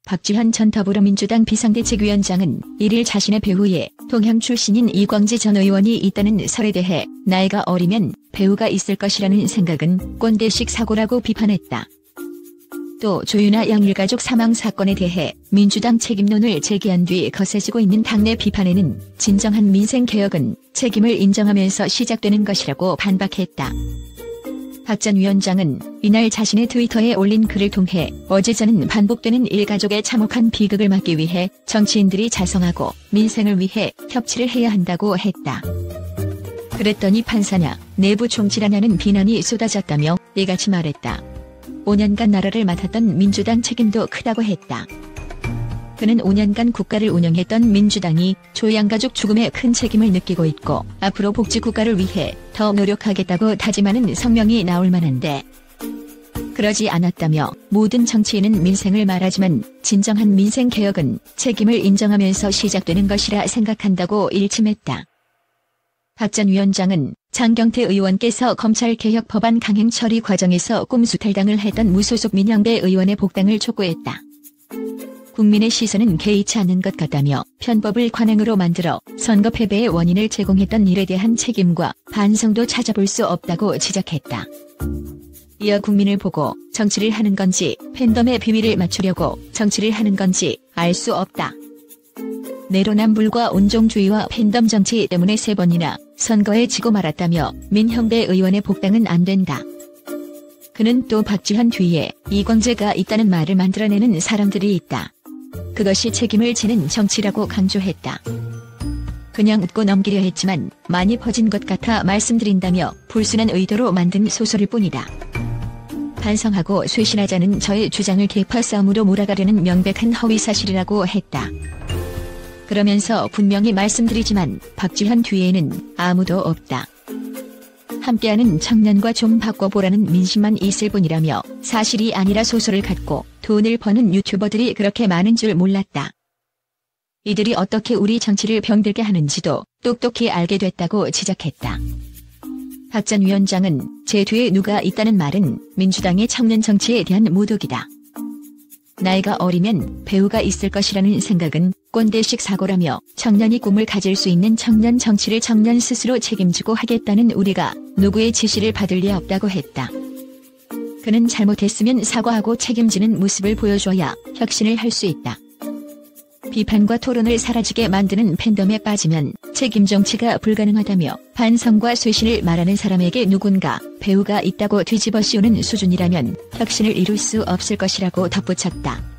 박지현 전 더불어민주당 비상대책위원장은 1일 자신의 배후에 동향 출신인 이광재 전 의원이 있다는 설에 대해 나이가 어리면 배우가 있을 것이라는 생각은 꼰대식 사고라고 비판했다. 또 조윤아 양 일가족 사망 사건에 대해 민주당 책임론을 제기한 뒤 거세지고 있는 당내 비판에는 진정한 민생개혁은 책임을 인정하면서 시작되는 것이라고 반박했다. 박 전 위원장은 이날 자신의 트위터에 올린 글을 통해 어제 저는 반복되는 일가족의 참혹한 비극을 막기 위해 정치인들이 자성하고 민생을 위해 협치를 해야 한다고 했다. 그랬더니 판사냐, 내부 총질하냐는 비난이 쏟아졌다며 이같이 말했다. 5년간 나라를 맡았던 민주당 책임도 크다고 했다. 그는 5년간 국가를 운영했던 민주당이 조양가족 죽음에 큰 책임을 느끼고 있고 앞으로 복지국가를 위해 더 노력하겠다고 다짐하는 성명이 나올 만한데 그러지 않았다며 모든 정치인은 민생을 말하지만 진정한 민생개혁은 책임을 인정하면서 시작되는 것이라 생각한다고 일침했다. 박 전 위원장은 장경태 의원께서 검찰개혁 법안 강행 처리 과정에서 꼼수 탈당을 했던 무소속 민영배 의원의 복당을 촉구했다. 국민의 시선은 개의치 않는 것 같다며 편법을 관행으로 만들어 선거 패배의 원인을 제공했던 일에 대한 책임과 반성도 찾아볼 수 없다고 지적했다. 이어 국민을 보고 정치를 하는 건지 팬덤의 비밀을 맞추려고 정치를 하는 건지 알 수 없다. 내로남불과 온종주의와 팬덤 정치 때문에 3번이나 선거에 지고 말았다며 민형배 의원의 복당은 안 된다. 그는 또 박지현 뒤에 이광재가 있다는 말을 만들어내는 사람들이 있다. 그것이 책임을 지는 정치라고 강조했다. 그냥 웃고 넘기려 했지만 많이 퍼진 것 같아 말씀드린다며 불순한 의도로 만든 소설일 뿐이다. 반성하고 쇄신하자는 저의 주장을 계파 싸움으로 몰아가려는 명백한 허위사실이라고 했다. 그러면서 분명히 말씀드리지만 박지현 뒤에는 아무도 없다. 함께하는 청년과 좀 바꿔보라는 민심만 있을 뿐이라며 사실이 아니라 소설을 갖고 돈을 버는 유튜버들이 그렇게 많은 줄 몰랐다. 이들이 어떻게 우리 정치를 병들게 하는지도 똑똑히 알게 됐다고 지적했다. 박 전 위원장은 제 뒤에 누가 있다는 말은 민주당의 청년 정치에 대한 모독이다. 나이가 어리면 배우가 있을 것이라는 생각은 꼰대식 사고라며 청년이 꿈을 가질 수 있는 청년 정치를 청년 스스로 책임지고 하겠다는 우리가 누구의 지시를 받을 리 없다고 했다. 그는 잘못했으면 사과하고 책임지는 모습을 보여줘야 혁신을 할 수 있다. 비판과 토론을 사라지게 만드는 팬덤에 빠지면 책임 정치가 불가능하다며 반성과 쇄신을 말하는 사람에게 누군가 배우가 있다고 뒤집어 씌우는 수준이라면 혁신을 이룰 수 없을 것이라고 덧붙였다.